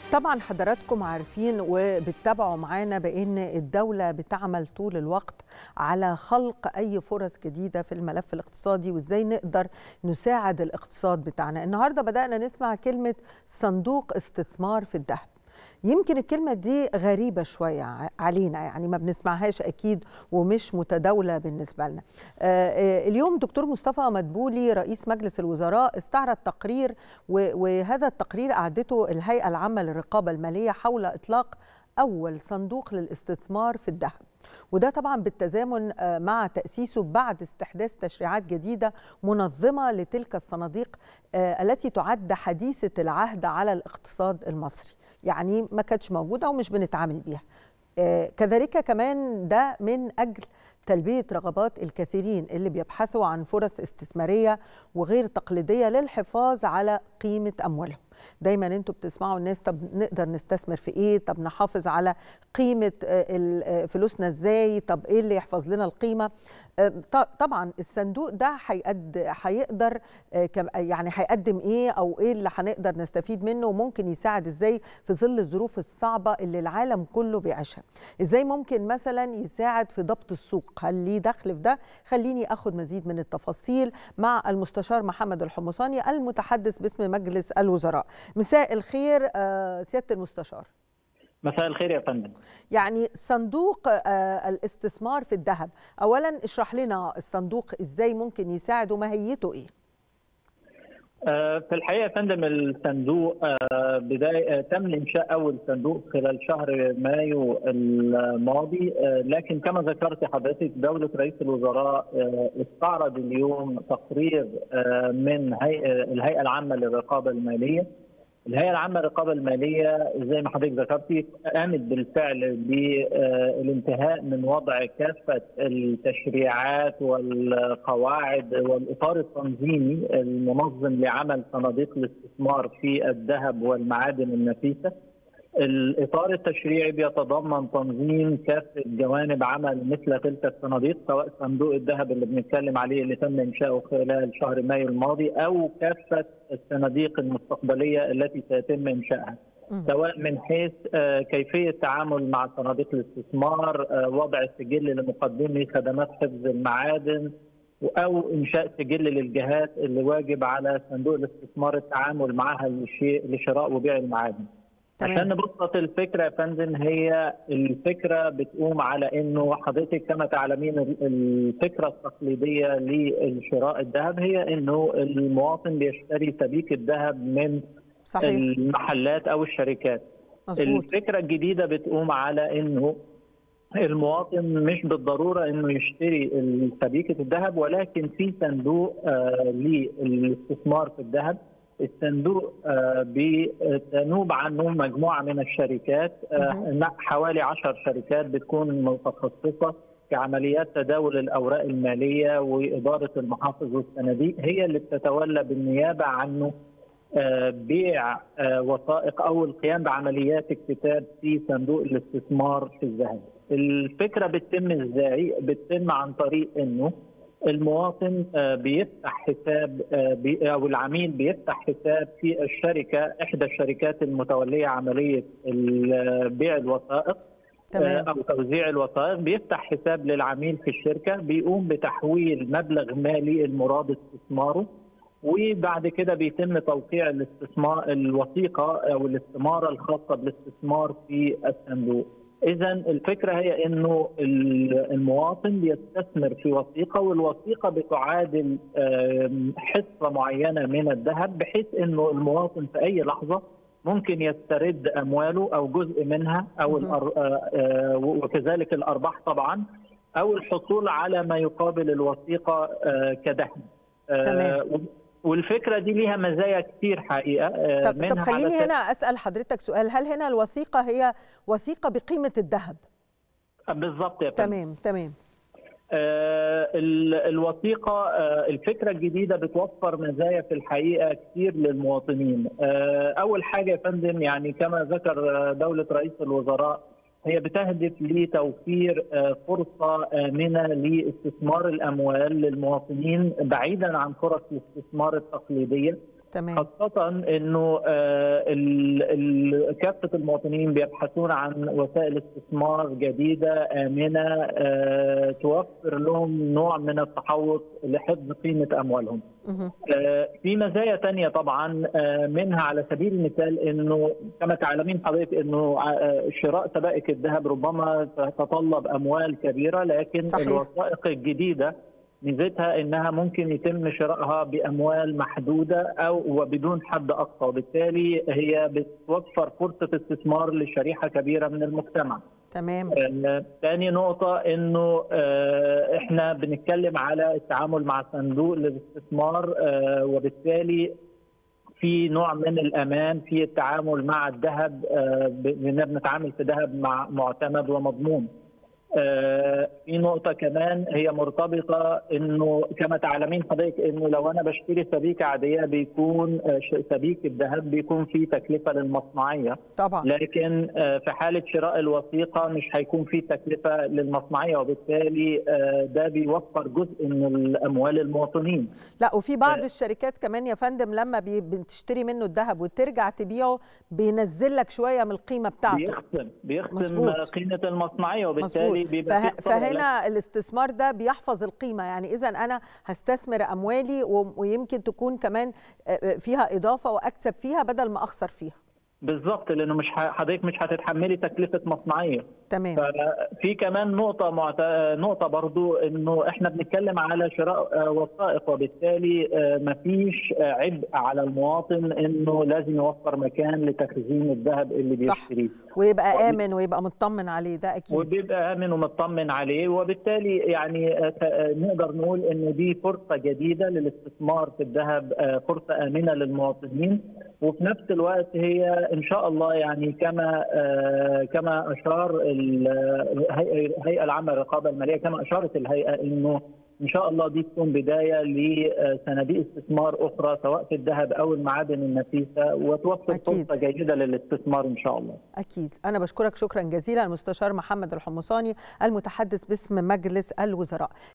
طبعا حضراتكم عارفين وبتتابعوا معانا بأن الدولة بتعمل طول الوقت على خلق أي فرص جديدة في الملف الاقتصادي وإزاي نقدر نساعد الاقتصاد بتاعنا. النهاردة بدأنا نسمع كلمة صندوق استثمار في الذهب. يمكن الكلمة دي غريبة شوية علينا، يعني ما بنسمعهاش أكيد ومش متداولة بالنسبة لنا. اليوم دكتور مصطفى مدبولي رئيس مجلس الوزراء استعرض تقرير، وهذا التقرير أعدته الهيئة العامة للرقابة المالية حول إطلاق أول صندوق للاستثمار في الذهب، وده طبعا بالتزامن مع تأسيسه بعد استحداث تشريعات جديدة منظمة لتلك الصناديق التي تعد حديثة العهد على الاقتصاد المصري، يعني ما كانتش موجودة ومش بنتعامل بيها. كذلك كمان ده من أجل تلبية رغبات الكثيرين اللي بيبحثوا عن فرص استثمارية وغير تقليدية للحفاظ على قيمة أموالهم. دايما انتوا بتسمعوا الناس طب نقدر نستثمر في ايه، طب نحافظ على قيمة فلوسنا ازاي، طب ايه اللي يحفظ لنا القيمة. طبعا الصندوق ده هيقدر يعني هيقدم ايه او ايه اللي هنقدر نستفيد منه، وممكن يساعد ازاي في ظل الظروف الصعبة اللي العالم كله بيعيشها. ازاي ممكن مثلا يساعد في ضبط السوق، هل ليه دخل في ده؟ خليني اخد مزيد من التفاصيل مع المستشار محمد الحمصاني المتحدث باسم مجلس الوزراء. مساء الخير سيادة المستشار. مساء الخير يا فندم. يعني صندوق الاستثمار في الذهب، أولا اشرح لنا الصندوق إزاي ممكن يساعد وماهيته إيه؟ في الحقيقة يا فندم الصندوق بداية تم إنشاء أول صندوق خلال شهر مايو الماضي، لكن كما ذكرت حضرتك دولة رئيس الوزراء استعرض اليوم تقرير من الهيئة العامة للرقابة المالية. الهيئة العامة للرقابة المالية زي ما حضرتك ذكرتي قامت بالفعل بالانتهاء من وضع كافة التشريعات والقواعد والإطار التنظيمي المنظم لعمل صناديق الاستثمار في الذهب والمعادن النفيسة. الإطار التشريعي بيتضمن تنظيم كافة جوانب عمل مثل تلك الصناديق، سواء صندوق الذهب اللي بنتكلم عليه اللي تم إنشاؤه خلال شهر مايو الماضي أو كافة الصناديق المستقبلية التي سيتم إنشائها، سواء من حيث كيفية التعامل مع صناديق الاستثمار، وضع السجل لمقدمي خدمات حفظ المعادن، أو إنشاء سجل للجهات اللي واجب على صندوق الاستثمار التعامل معها لشراء وبيع المعادن. عشان نبسط الفكرة يا فندم، هي الفكرة بتقوم على انه حضرتك كما تعلمين الفكرة التقليدية لشراء الذهب هي انه المواطن بيشتري سبيكة الذهب من صحيح. المحلات او الشركات. مزبوط. الفكرة الجديدة بتقوم على انه المواطن مش بالضرورة انه يشتري سبيكة الذهب، ولكن في صندوق للاستثمار في الذهب. الصندوق بتنوب عنه مجموعة من الشركات، حوالي 10 شركات بتكون متخصصة في عمليات تداول الأوراق المالية وإدارة المحافظ والصناديق، هي اللي بتتولى بالنيابة عنه بيع وثائق أو القيام بعمليات اكتتاب في صندوق الاستثمار في الذهب. الفكرة بتتم إزاي؟ بتتم عن طريق أنه المواطن بيفتح حساب او العميل بيفتح حساب في الشركه، احدى الشركات المتوليه عمليه بيع الوثائق او توزيع الوثائق، بيفتح حساب للعميل في الشركه، بيقوم بتحويل مبلغ مالي المراد استثماره، وبعد كده بيتم توقيع الوثيقه او الاستماره الخاصه بالاستثمار في الصندوق. إذا الفكرة هي إنه المواطن بيستثمر في وثيقة، والوثيقة بتعادل حصة معينة من الذهب، بحيث إنه المواطن في أي لحظة ممكن يسترد أمواله أو جزء منها أو وكذلك الأرباح طبعا، أو الحصول على ما يقابل الوثيقة كدخل. والفكرة دي ليها مزايا كتير حقيقة. طب خليني هنا أسأل حضرتك سؤال، هل هنا الوثيقة هي وثيقة بقيمة الذهب؟ بالضبط يا فندم. تمام. الوثيقة الفكرة الجديدة بتوفر مزايا في الحقيقة كتير للمواطنين. أول حاجة يا فندم، يعني كما ذكر دولة رئيس الوزراء، هي بتهدف لتوفير فرصة آمنة لاستثمار الأموال للمواطنين بعيدا عن فرص الاستثمار التقليدية. تمام. خاصة انه كافة المواطنين بيبحثون عن وسائل استثمار جديدة آمنة توفر لهم نوع من التحوط لحفظ قيمة أموالهم. في مزايا تانية طبعا، منها على سبيل المثال انه كما تعلمين حضرتك انه شراء سبائك الذهب ربما تتطلب اموال كبيرة، لكن صحيح. الوثائق الجديدة ميزتها انها ممكن يتم شرائها باموال محدوده او وبدون حد اقصى، وبالتالي هي بتوفر فرصه استثمار لشريحه كبيره من المجتمع. تمام. ثاني نقطه انه احنا بنتكلم على التعامل مع صندوق للاستثمار، وبالتالي في نوع من الامان في التعامل مع الذهب، بنتعامل في ذهب مع معتمد ومضمون. في نقطة كمان هي مرتبطة انه كما تعلمين حضرتك انه لو انا بشتري سبيكة عادية بيكون سبيك الذهب بيكون فيه تكلفة للمصنعية طبعا. لكن في حالة شراء الوثيقة مش هيكون فيه تكلفة للمصنعية، وبالتالي ده بيوفر جزء من الاموال المواطنين. لا، وفي بعض الشركات كمان يا فندم لما بتشتري منه الذهب وترجع تبيعه بينزل لك شوية من القيمة بتاعته. بيختم قيمة المصنعية، وبالتالي فهنا الاستثمار ده بيحفظ القيمة. يعني إذا أنا هستثمر أموالي ويمكن تكون كمان فيها إضافة وأكسب فيها بدل ما أخسر فيها. بالظبط، لأنه حضرتك مش هتتحملي تكلفة مصنعية. تمام. في كمان نقطة برضو انه احنا بنتكلم على شراء وثائق، وبالتالي مفيش عبء على المواطن انه لازم يوفر مكان لتخزين الذهب اللي بيشتريه. ويبقى آمن ويبقى مطمن عليه، ده أكيد. وبيبقى آمن ومطمن عليه، وبالتالي يعني نقدر نقول انه دي فرصة جديدة للاستثمار في الذهب، فرصة آمنة للمواطنين، وفي نفس الوقت هي ان شاء الله يعني كما اشار الهيئة العامة للرقابة المالية، كما أشارت الهيئة إنه إن شاء الله دي تكون بداية لصناديق استثمار أخرى سواء في الذهب أو المعادن النفيسة، وتوفر فرصة جيدة للاستثمار إن شاء الله. أكيد. أنا بشكرك شكرا جزيلا المستشار محمد الحمصاني المتحدث باسم مجلس الوزراء.